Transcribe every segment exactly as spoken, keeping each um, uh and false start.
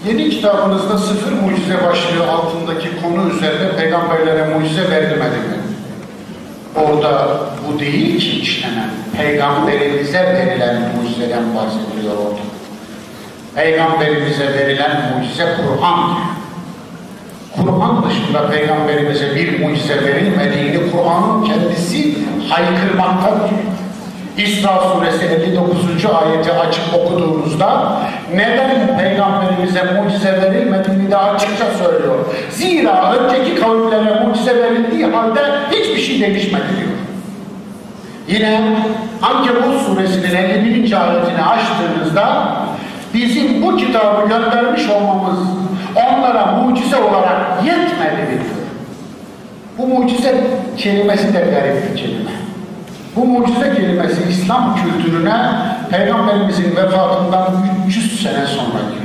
Yeni kitabınızda sıfır mucize başlığı altındaki konu üzerinde peygamberlere mucize verilmedi mi? Orada bu değil ki işlenen. Peygamberimize verilen mucizeden bahsediliyor orada. Peygamberimize verilen mucize Kur'an diyor. Kur'an dışında peygamberimize bir mucize verilmediğini Kur'an'ın kendisi haykırmaktadır. İsra suresi elli dokuzuncu ayeti açıp okuduğunuzda neden peygamberimize mucize verilmediğini de açıkça söylüyor. Zira önceki kavimlere mucize verildiği halde hiçbir şey değişmedi diyor. Yine Ankebut suresinin elli birinci ayetini açtığınızda bizim bu kitabı göndermiş olmamız onlara mucize olarak yetmedi diyor. Bu mucize kelimesi de garip bir kelime. Bu mucize kelimesi İslam kültürüne Peygamberimizin vefatından üç yüz sene sonra girdi.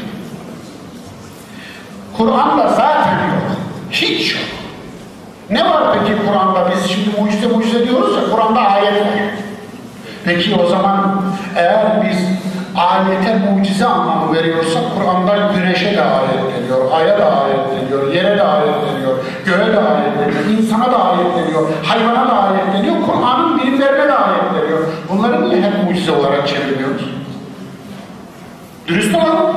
Kur'an'da zaten yok. Hiç yok. Ne var peki Kur'an'da? Biz şimdi mucize mucize diyoruz ya, Kur'an'da ayet var. Peki o zaman eğer biz ayete mucize anlamı veriyorsak Kur'an'da güneşe de ayetleniyor, aya da ayetleniyor, yere de ayetleniyor, göğe de ayetleniyor, insana da ayetleniyor, hayvana da ayetleniyor, Kur'an'ın bilimlerine de ayetleniyor. Bunları niye hep mucize olarak çeviriyoruz? Dürüst olalım.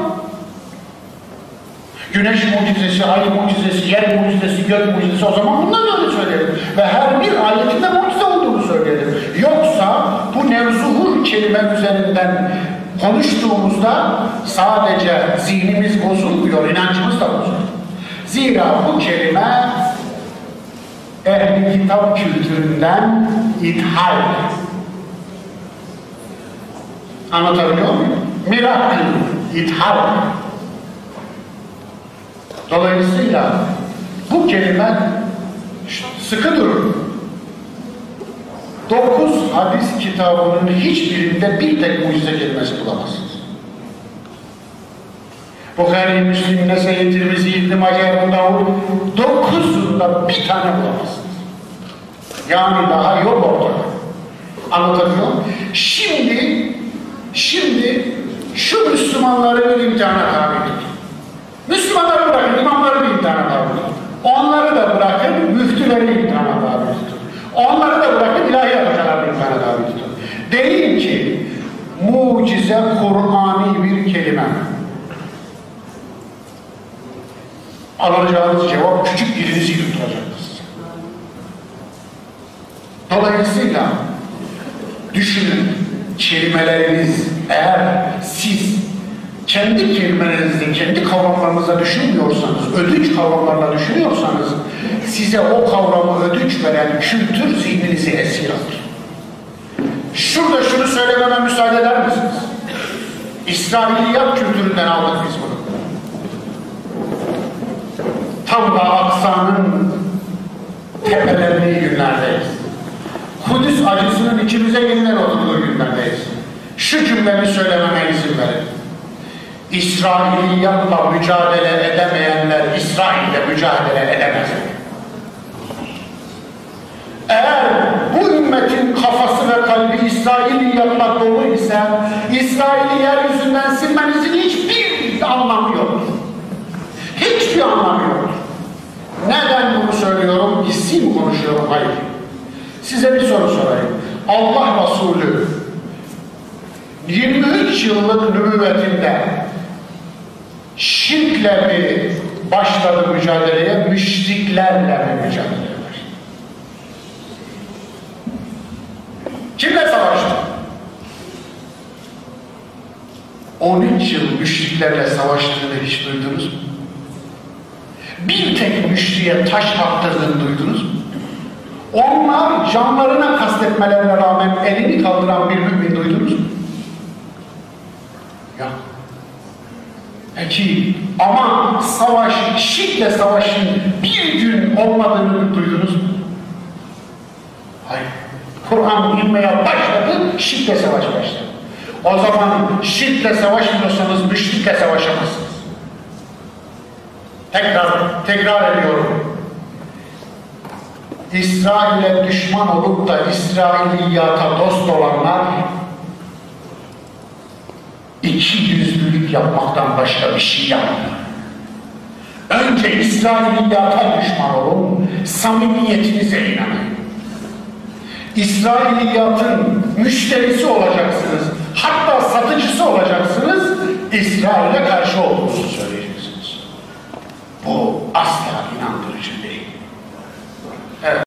Güneş mucizesi, ay mucizesi, yer mucizesi, gök mucizesi, o zaman bundan öyle söyleyelim. Ve her bir ayetinde mucize olduğunu söyleyelim. Yoksa bu nevzuhur kelime üzerinden konuştuğumuzda sadece zihnimiz bozulmuyor, inancımız da bozuluyor. Zira bu kelime ehl-i kitap kültüründen ithal. Anlatabiliyor muyum? Miracle, ithal. Dolayısıyla bu kelime sıkı durun. Dokuz hadis kitabının hiçbirinde bir tek mucize kelimesi bulamazsınız. Bukhari, Müslim, Nese'yi, Tirmizi, İbn-i Mace, Ebu Davud, dokuzunda bir tane bulamazsınız. Yani daha yok ortada. Anlatabiliyor muyum? Şimdi, şimdi şu Müslümanları bir imtihana tabi tutun. Müslümanları bırakın, imamları bir imtihana tabi tutun. Onları da bırakın, müftüleri imtihana tabi tutun. Onları da bırakın, ilahiyat hocalarını imtihana tabi tutun. Deyin ki, mucize Kur'ani bir kelime. Alacağınız cevap küçük dilinizi yutturacaktır. Dolayısıyla düşünün, kelimeleriniz eğer siz kendi kelimelerinizde, kendi kavramlarınızda düşünmüyorsanız, ödünç kavramlarla düşünüyorsanız, size o kavramı ödünç veren kültür zihninizi esir alır. Şurada şunu söylememe müsaade eder misiniz? İsrailiyat kültüründen aldık biz bunu. Tam da Aksa'nın tepelendiği günlerdeyiz. Kudüs acısının içimize yeniden oturduğu günlerdeyiz. Şu cümlemi söylememe izin verin. İsrailiyatla mücadele edemeyenler İsrail'le mücadele edemezler. Eğer bu ümmetin kafası ve kalbi İsrailiyatla dolu ise İsrail'i yeryüzünden silmenizin hiçbir anlamı yoktur. Hiçbir anlamı yoktur. Neden bunu söylüyorum? Hissi mi konuşuyorum? Hayır. Size bir soru sorayım. Allah Resulü yirmi üç yıllık nübüvvetinde şirkle mi başladı mücadeleye, müşriklerle mi mücadele eder? Kimle savaştı? on üç yıl müşriklerle savaştığını hiç duydunuz mu? Bir tek müşriye taş attırdığını duydunuz mu? Onlar canlarına kastetmelerine rağmen elini kaldıran bir mümin duydunuz mu? Ya. Peki ama savaş, şirkle savaşın bir gün olmadığını duydunuz mu? Hayır. Kur'an inmeye başladı, şirkle savaş başladı. O zaman şirkle savaşmıyorsanız müşrikle savaşamazsınız. Tekrar, tekrar ediyorum. İsrail'e düşman olup da İsrailiyata dost olanlar iki yüzlülük yapmaktan başka bir şey yapmıyor. Önce İsrailiyata düşman olun, samimiyetinize inanın. İsrailiyatın müşterisi olacaksınız, hatta satıcısı olacaksınız, İsrail'e karşı olduğunuzu söyleyin.